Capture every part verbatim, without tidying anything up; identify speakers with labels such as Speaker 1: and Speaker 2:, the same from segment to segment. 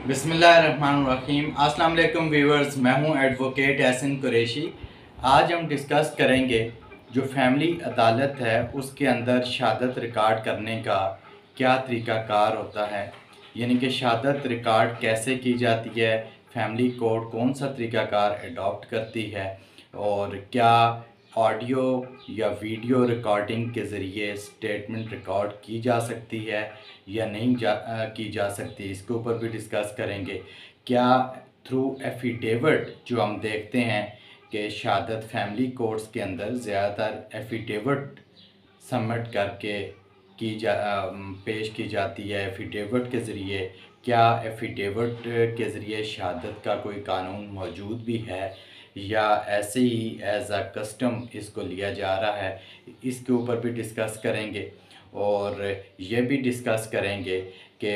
Speaker 1: बिस्मिल्लाहिर्रहमानिर्रहीम। अस्सलाम वालेकुम व्यूअर्स, मैं हूं एडवोकेट एहसन कुरैशी। आज हम डिस्कस करेंगे जो फैमिली अदालत है उसके अंदर शहादत रिकॉर्ड करने का क्या तरीक़ाकार होता है, यानी कि शहादत रिकॉर्ड कैसे की जाती है, फैमिली कोर्ट कौन सा तरीक़ाकार अडॉप्ट करती है और क्या ऑडियो या वीडियो रिकॉर्डिंग के ज़रिए स्टेटमेंट रिकॉर्ड की जा सकती है या नहीं जा आ, की जा सकती, इसके ऊपर भी डिस्कस करेंगे। क्या थ्रू एफिडेविट जो हम देखते हैं कि शहादत फैमिली कोर्ट्स के अंदर ज़्यादातर एफिडेविट सबमिट करके की जा आ, पेश की जाती है, एफिडेविट के ज़रिए क्या एफिडेविट के ज़रिए शहादत का कोई कानून मौजूद भी है या ऐसे ही एज अ कस्टम इसको लिया जा रहा है, इसके ऊपर भी डिस्कस करेंगे। और ये भी डिस्कस करेंगे कि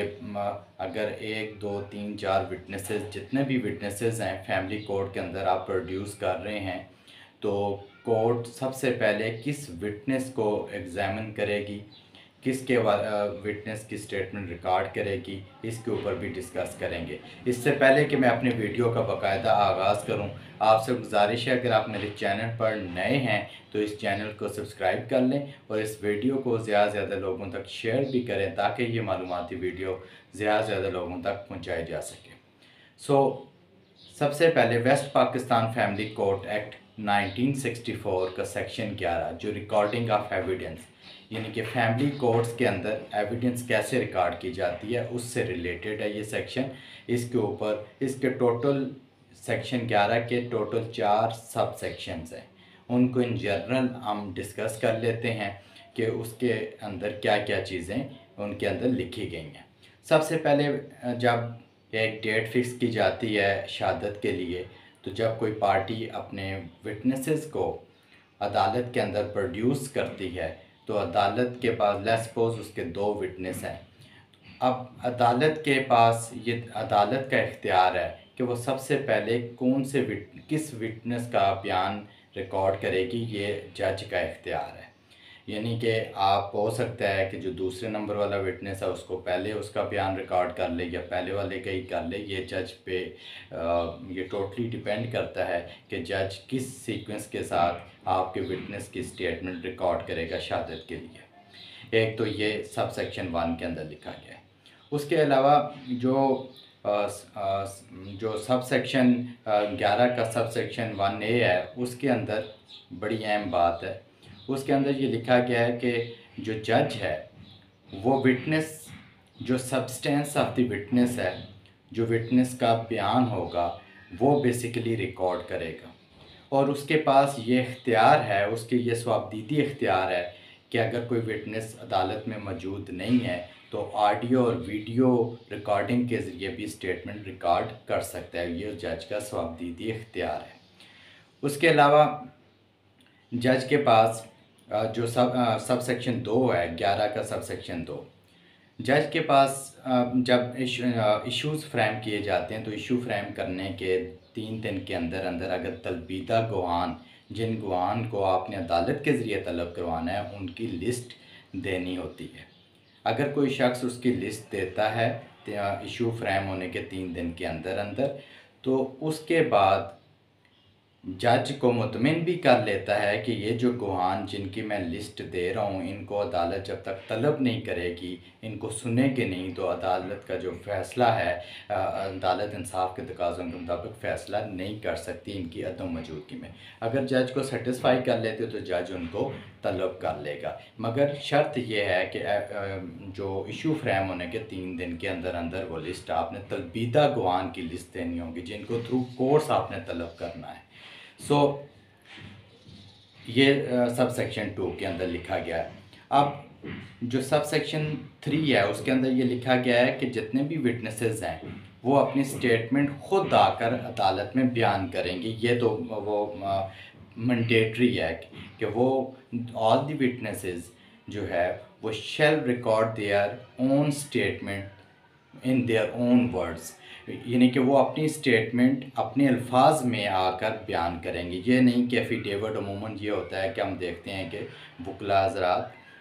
Speaker 1: अगर एक दो तीन चार विटनेसेस, जितने भी विटनेसेस हैं फैमिली कोर्ट के अंदर आप प्रोड्यूस कर रहे हैं, तो कोर्ट सबसे पहले किस विटनेस को एग्ज़ामिन करेगी, किसके विटनेस की स्टेटमेंट रिकॉर्ड करेगी, इसके ऊपर भी डिस्कस करेंगे। इससे पहले कि मैं अपनी वीडियो का बाकायदा आगाज़ करूं, आपसे गुजारिश है अगर आप मेरे चैनल पर नए हैं तो इस चैनल को सब्सक्राइब कर लें और इस वीडियो को ज़्यादा से ज़्यादा लोगों तक शेयर भी करें ताकि ये मालूमाती वीडियो ज़्यादा से ज़्यादा लोगों तक पहुँचाई जा सके। सो सबसे पहले West Pakistan family court act nineteen sixty four का सेक्शन ग्यारह जो रिकॉर्डिंग ऑफ एविडेंस, यानी कि फैमिली कोर्ट्स के अंदर एविडेंस कैसे रिकॉर्ड की जाती है उससे रिलेटेड है ये सेक्शन। इसके ऊपर इसके टोटल सेक्शन ग्यारह के टोटल चार सब सेक्शंस हैं, उनको इन जनरल हम डिस्कस कर लेते हैं कि उसके अंदर क्या क्या चीज़ें उनके अंदर लिखी गई हैं। सबसे पहले जब एक डेट फिक्स की जाती है शहादत के लिए, तो जब कोई पार्टी अपने विटनेसेस को अदालत के अंदर प्रोड्यूस करती है तो अदालत के पास लेट्स सपोज उसके दो विटनेस हैं। अब अदालत के पास ये अदालत का इख्तियार है कि वो सबसे पहले कौन से विट किस विटनेस का बयान रिकॉर्ड करेगी, ये जज का इख्तियार है। यानी कि आप हो सकता है कि जो दूसरे नंबर वाला विटनेस है उसको पहले उसका बयान रिकॉर्ड कर ले या पहले वाले का ही कर ले, ये जज पे आ, ये टोटली डिपेंड करता है कि जज किस सीक्वेंस के साथ आपके विटनेस की स्टेटमेंट रिकॉर्ड करेगा शहादत के लिए। एक तो ये सब सेक्शन वन के अंदर लिखा गया है। उसके अलावा जो आ, आ, जो सब सेक्शन ग्यारह का सब सेक्शन वन ए है उसके अंदर बड़ी अहम बात है। उसके अंदर ये लिखा गया है कि जो जज है वो विटनेस, जो सब्सटेंस ऑफ द विटनेस है, जो विटनेस का बयान होगा वो बेसिकली रिकॉर्ड करेगा और उसके पास ये इख्तियार है, उसके ये स्वाबदीदी इख्तियार है कि अगर कोई विटनेस अदालत में मौजूद नहीं है तो ऑडियो और वीडियो रिकॉर्डिंग के ज़रिए भी स्टेटमेंट रिकॉर्ड कर सकता है। ये जज का स्वाबदीदी इख्तियार है। उसके अलावा जज के पास जो सब सब सेक्शन दो है, ग्यारह का सब सेक्शन दो, जज के पास जब इश्यूज़ फ्रेम किए जाते हैं तो इशू फ्रेम करने के तीन दिन के अंदर अंदर अगर तलबीदा गवाहान, जिन गवाहान को आपने अदालत के ज़रिए तलब करवाना है, उनकी लिस्ट देनी होती है। अगर कोई शख्स उसकी लिस्ट देता है इशू फ्रेम होने के तीन दिन के अंदर अंदर, तो उसके बाद जज को मुतमिन भी कर लेता है कि ये जो गवाहान जिनकी मैं लिस्ट दे रहा हूँ इनको अदालत जब तक तलब नहीं करेगी, इनको सुनेगी नहीं, तो अदालत का जो फ़ैसला है अदालत इंसाफ के तकाज़ों के मुताबिक फ़ैसला नहीं कर सकती इनकी अदम मौजूदगी में। अगर जज को सेटिस्फाई कर लेते तो जज उनको तलब कर लेगा, मगर शर्त यह है कि जो इशू फ्रेम होने के तीन दिन के अंदर अंदर वो लिस्ट आपने तलबीदा गवाहान की लिस्ट देनी होगी जिनको थ्रू कोर्स आपने तलब करना है। सो so, ये सब सेक्शन टू के अंदर लिखा गया है। अब जो सब सेक्शन थ्री है उसके अंदर ये लिखा गया है कि जितने भी विटनेसेस हैं वो अपनी स्टेटमेंट खुद आकर अदालत में बयान करेंगे। ये तो वो मैंडेटरी है कि वो ऑल द विटनेसेस जो है वो shall record their own statement in their own words, यानी कि वो अपनी स्टेटमेंट अपने अल्फाज में आकर बयान करेंगे। ये नहीं कि एफिडेविट अमूमन ये होता है कि हम देखते हैं कि वकला हज़रात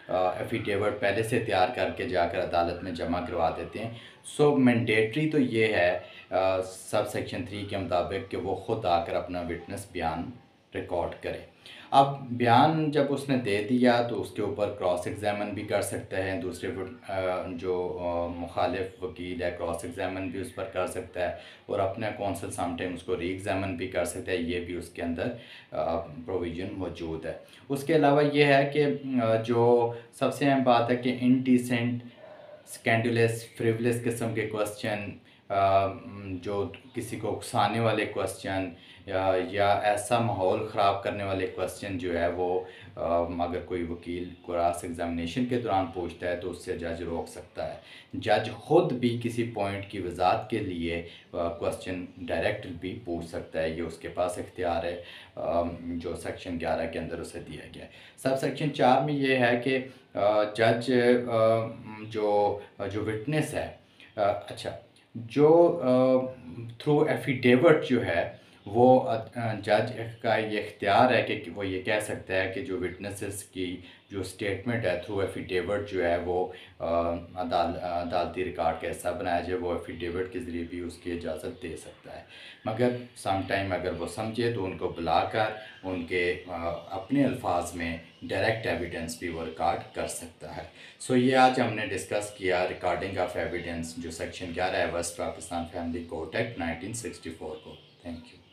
Speaker 1: एफिडेविट पहले से तैयार करके जाकर अदालत में जमा करवा देते हैं। सो मैंडेटरी तो ये है सब सेक्शन थ्री के मुताबिक कि वो ख़ुद आकर अपना विटनेस बयान रिकॉर्ड करे। अब बयान जब उसने दे दिया तो उसके ऊपर क्रॉस एग्जामिन भी कर सकता है, दूसरे जो मुखालिफ वकील है क्रॉस एग्जामिन भी उस पर कर सकता है, और अपना कौंसल समटाइम उसको री एग्जामिन भी कर सकता है। ये भी उसके अंदर प्रोविज़न मौजूद है। उसके अलावा ये है कि जो सबसे अहम बात है कि इनडिसेंट, स्कैंडुलस, फ्रिवलेस किस्म के क्वेश्चन, जो किसी को उकसाने वाले क्वेश्चन या, या ऐसा माहौल ख़राब करने वाले क्वेश्चन जो है वो अगर कोई वकील क्रॉस एग्जामिनेशन के दौरान पूछता है तो उससे जज रोक सकता है। जज ख़ुद भी किसी पॉइंट की वजाहत के लिए क्वेश्चन डायरेक्ट भी पूछ सकता है, ये उसके पास इख्तियार है जो सेक्शन ग्यारह के अंदर उसे दिया गया है। सब सेक्शन चार में ये है कि जज जो जो विटनेस है, अच्छा जो थ्रू एफिडेविट जो है वो जज का ये इख्तियार है कि वो ये कह सकता है कि जो विटनेसेस की जो स्टेटमेंट है थ्रू एफिडेविट जो है वो अदाल अदालती रिकॉर्ड का हिस्सा बनाया जाए, वो एफिडेविट के ज़रिए भी उसकी इजाज़त दे सकता है। मगर सम टाइम अगर वो समझे तो उनको बुलाकर उनके अपने अल्फाज में डायरेक्ट एविडेंस भी वो रिकॉर्ड कर सकता है। सो ये आज हमने डिस्कस किया रिकॉर्डिंग ऑफ एविडेंस, जो सेक्शन ग्यारह है West Pakistan family court act nineteen sixty four को। Thank you.